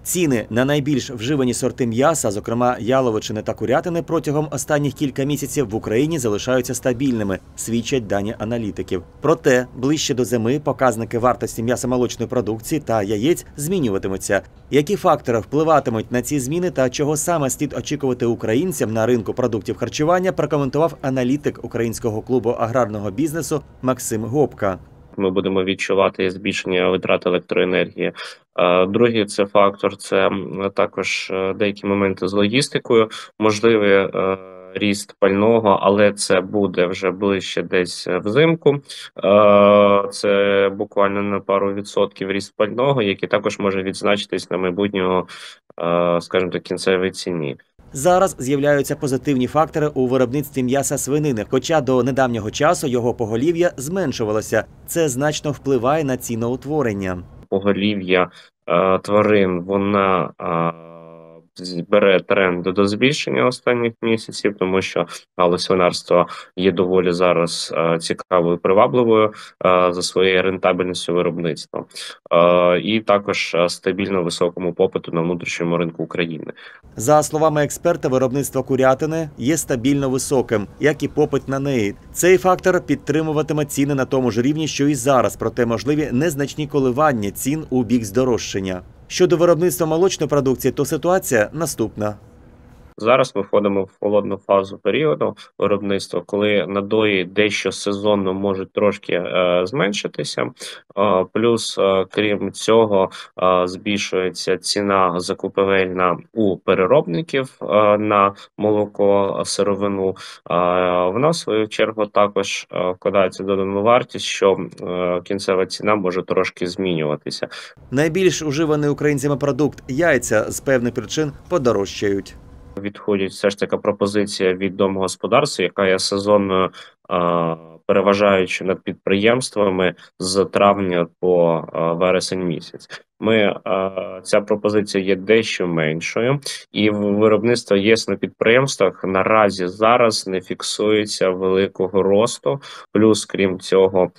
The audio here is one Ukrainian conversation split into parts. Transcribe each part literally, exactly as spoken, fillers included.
Ціни на найбільш вживані сорти м'яса, зокрема яловичини та курятини, протягом останніх кілька місяців в Україні залишаються стабільними, свідчать дані аналітиків. Проте, ближче до зими показники вартості м'ясомолочної продукції та яєць змінюватимуться. Які фактори впливатимуть на ці зміни та чого саме слід очікувати українцям на ринку продуктів харчування, прокоментував аналітик Українського клубу аграрного бізнесу Максим Гопка. Ми будемо відчувати збільшення витрат електроенергії. Другий це фактор, це також деякі моменти з логістикою, можливий ріст пального, але це буде вже ближче десь взимку. Це буквально на пару відсотків ріст пального, який також може відзначитись на майбутнього, скажімо так, кінцевій ціні. Зараз з'являються позитивні фактори у виробництві м'яса свинини, хоча до недавнього часу його поголів'я зменшувалося. Це значно впливає на ціноутворення. Поголів'я е, тварин, вона е, бере тренд до збільшення останніх місяців, тому що галузь свинарства є доволі зараз е, цікавою, привабливою е, за своєю рентабельністю виробництва. Е, і також стабільно високому попиту на внутрішньому ринку України. За словами експерта, виробництво курятини є стабільно високим, як і попит на неї. Цей фактор підтримуватиме ціни на тому ж рівні, що і зараз, проте можливі незначні коливання цін у бік здорожчання. Щодо виробництва молочної продукції, то ситуація наступна. Зараз ми входимо в холодну фазу періоду виробництва, коли надої дещо сезонно можуть трошки е, зменшитися. Е, плюс, е, крім цього, е, збільшується ціна закупівельна у переробників е, на молоко, сировину. Е, вона, в свою чергу, також е, вкладається додану вартість, що е, кінцева ціна може трошки змінюватися. Найбільш уживаний українцями продукт – яйця з певних причин подорожчають. Відходить все ж така пропозиція від домогосподарства, яка є сезонною, переважаючи над підприємствами з травня по вересень місяць. Ми, ця пропозиція є дещо меншою, і виробництво ЄС на підприємствах наразі зараз не фіксується великого росту. Плюс, крім цього,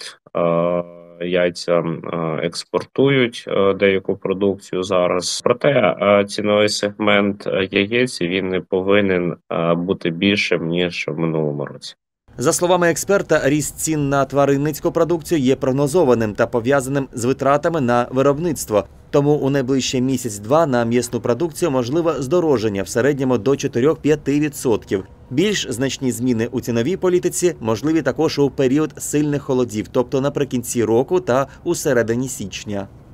яйця експортують деяку продукцію зараз. Проте ціновий сегмент яєць, він не повинен бути більшим, ніж в минулому році. За словами експерта, ріст цін на тваринницьку продукцію є прогнозованим та пов'язаним з витратами на виробництво. Тому у найближчий місяць-два на м'ясну продукцію можливе здорожчання в середньому до чотири-п'ять відсотків. Більш значні зміни у ціновій політиці можливі також у період сильних холодів, тобто наприкінці року та у середині січня.